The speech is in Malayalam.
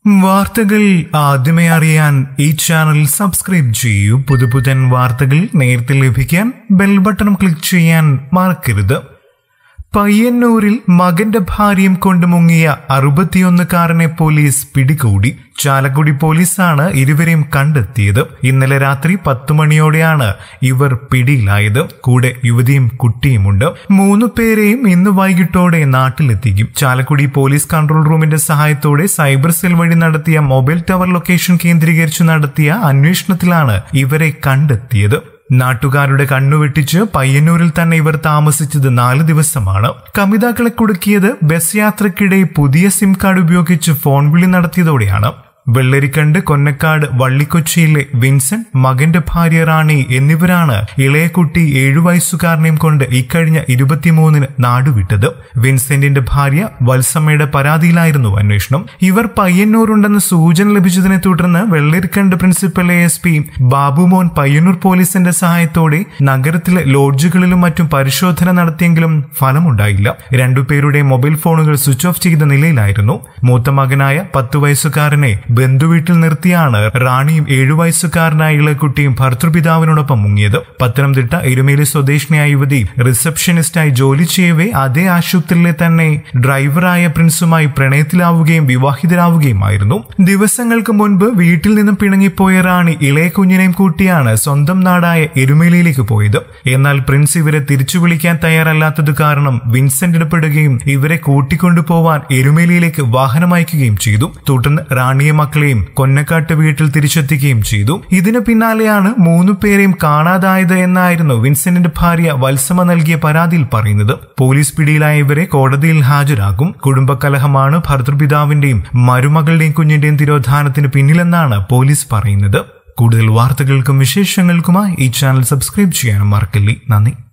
വാർത്തകൾ ആദ്യമേ അറിയാൻ ഈ ചാനൽ സബ്സ്ക്രൈബ് ചെയ്യൂ. പുതുപുതൻ വാർത്തകൾ നേരത്തെ ലഭിക്കാൻ ബെൽ ബട്ടൺ ക്ലിക്ക് ചെയ്യാൻ മറക്കരുത്. പയ്യന്നൂരിൽ മകന്റെ ഭാര്യയും കൊണ്ട് മുങ്ങിയ 61-കാരനെ പോലീസ് പിടികൂടി. ചാലക്കുടി പോലീസാണ് ഇരുവരെയും കണ്ടെത്തിയത്. ഇന്നലെ രാത്രി 10 മണിയോടെയാണ് ഇവർ പിടിയിലായത്. കൂടെ യുവതിയും കുട്ടിയുമുണ്ട്. 3 പേരെയും ഇന്ന് വൈകിട്ടോടെ നാട്ടിലെത്തിക്കും. ചാലക്കുടി പോലീസ് കൺട്രോൾ റൂമിന്റെ സഹായത്തോടെ സൈബർ സെൽ വഴി നടത്തിയ മൊബൈൽ ടവർ ലൊക്കേഷൻ കേന്ദ്രീകരിച്ച് നടത്തിയ അന്വേഷണത്തിലാണ് ഇവരെ കണ്ടെത്തിയത്. നാട്ടുകാരുടെ കണ്ണുവെട്ടിച്ച് പയ്യന്നൂരിൽ തന്നെ ഇവർ താമസിച്ചത് 4 ദിവസമാണ്. കമിതാക്കളെ കുടുക്കിയത് ബസ് യാത്രക്കിടെ പുതിയ സിം കാർഡ് ഉപയോഗിച്ച് ഫോൺ വിളി നടത്തിയതോടെയാണ്. വെള്ളരിക്കണ്ട്, കൊന്നക്കാട്, വള്ളിക്കൊച്ചിയിലെ വിൻസെന്റ്, മകന്റെ ഭാര്യ റാണി എന്നിവരാണ് ഇളയക്കുട്ടി 7 വയസ്സുകാരനെയും കൊണ്ട് ഇക്കഴിഞ്ഞ 23-ന് നാടുവിട്ടത്. വിൻസെന്റിന്റെ ഭാര്യ വത്സമ്മയുടെ പരാതിയിലായിരുന്നു അന്വേഷണം. ഇവർ പയ്യന്നൂരുണ്ടെന്ന് സൂചന ലഭിച്ചതിനെ തുടർന്ന് വെള്ളരിക്കണ്ട് പ്രിൻസിപ്പൽ ASP ബാബുമോൻ പയ്യന്നൂർ പോലീസിന്റെ സഹായത്തോടെ നഗരത്തിലെ ലോഡ്ജുകളിലും മറ്റും പരിശോധന നടത്തിയെങ്കിലും ഫലമുണ്ടായില്ല. 2 പേരുടെ മൊബൈൽ ഫോണുകൾ സ്വിച്ച് ഓഫ് ചെയ്ത നിലയിലായിരുന്നു. മൂത്ത മകനായ 10 വയസ്സുകാരനെ ബന്ധുവീട്ടിൽ നിർത്തിയാണ് റാണിയും 7 വയസ്സുകാരനായ ഇളക്കുട്ടിയും ഭർത്തൃപിതാവിനോടൊപ്പം മുങ്ങിയത്. പത്തനംതിട്ട എരുമേലി സ്വദേശിനിയായ യുവതി റിസപ്ഷനിസ്റ്റായി ജോലി ചെയ്യവേ അതേ ആശുപത്രിയിലെ തന്നെ ഡ്രൈവറായ പ്രിൻസുമായി പ്രണയത്തിലാവുകയും വിവാഹിതരാവുകയുമായിരുന്നു. ദിവസങ്ങൾക്ക് മുൻപ് വീട്ടിൽ നിന്നും പിണങ്ങിപ്പോയ റാണി ഇളയ കുഞ്ഞിനെയും കൂട്ടിയാണ് സ്വന്തം നാടായ എരുമേലിയിലേക്ക് പോയത്. എന്നാൽ പ്രിൻസ് ഇവരെ തിരിച്ചു വിളിക്കാൻ തയ്യാറല്ലാത്തത് കാരണം വിൻസെന്റ് ഇടപെടുകയും ഇവരെ കൂട്ടിക്കൊണ്ടുപോവാൻ എരുമേലിയിലേക്ക് വാഹനമയക്കുകയും ചെയ്തു. തുടർന്ന് റാണിയെ മക്കളെയും കൊന്നക്കാട്ട് വീട്ടിൽ തിരിച്ചെത്തിക്കുകയും ചെയ്തു. ഇതിനു പിന്നാലെയാണ് 3 പേരെയും കാണാതായത് എന്നായിരുന്നു വിൻസെന്റിന്റെ ഭാര്യ വത്സമ നൽകിയ പരാതിയിൽ പറയുന്നത്. പോലീസ് പിടിയിലായ ഇവരെ കോടതിയിൽ ഹാജരാക്കും. കുടുംബകലഹമാണ് ഭർതൃപിതാവിന്റെയും മരുമകളുടെയും കുഞ്ഞിന്റെയും തിരോധാനത്തിന് പിന്നിലെന്നാണ് പോലീസ് പറയുന്നത്. കൂടുതൽ വാർത്തകൾക്കും വിശേഷങ്ങൾക്കുമായി ഈ ചാനൽ സബ്സ്ക്രൈബ് ചെയ്യാനും മറക്കല്ലേ. നന്ദി.